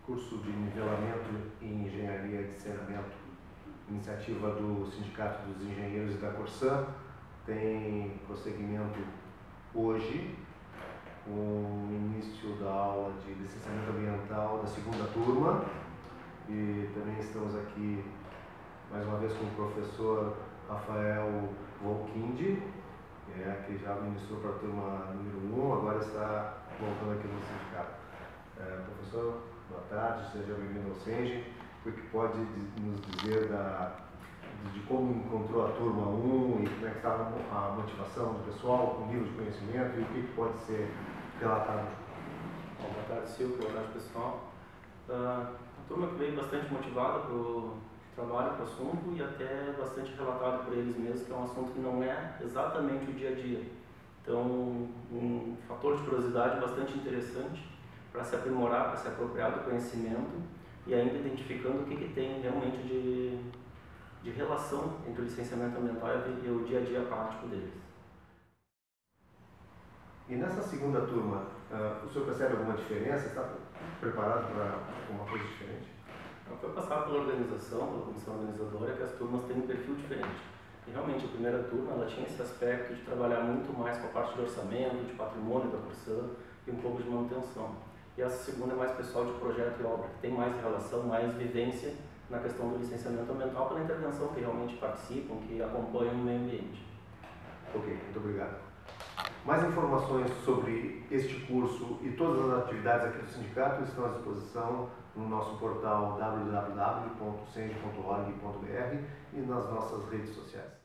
curso de nivelamento em engenharia de saneamento, iniciativa do Sindicato dos Engenheiros e da Corsã, tem prosseguimento hoje, com o início da aula de licenciamento ambiental da segunda turma, e também estamos aqui mais uma vez com o professor Rafael Volkindi, que já ministrou para a turma número 1, agora está voltando aqui no sindicato. Professor, boa tarde, seja bem-vindo ao SENGE. O que pode nos dizer de como encontrou a turma 1 e como é que estava a motivação do pessoal, o nível de conhecimento e o que pode ser relatado? Bom, boa tarde, Silvio, boa tarde, pessoal. A turma que veio bastante motivada para o trabalho, para o assunto e até bastante relatado por eles mesmos, que é um assunto que não é exatamente o dia a dia. Então, um fator de curiosidade bastante interessante para se aprimorar, para se apropriar do conhecimento e ainda identificando o que tem realmente de relação entre o licenciamento ambiental e o dia a dia prático deles. E nessa segunda turma, o senhor percebe alguma diferença? Está preparado para alguma coisa diferente? Foi passado pela organização, pela comissão organizadora, que as turmas têm um perfil diferente. E realmente a primeira turma ela tinha esse aspecto de trabalhar muito mais com a parte de orçamento, de patrimônio da Corsã e um pouco de manutenção. E essa segunda é mais pessoal de projeto e obra, que tem mais relação, mais vivência na questão do licenciamento ambiental pela intervenção, que realmente participam, que acompanham o meio ambiente. Ok, muito obrigado. Mais informações sobre este curso e todas as atividades aqui do sindicato estão à disposição no nosso portal www.senge.org.br e nas nossas redes sociais.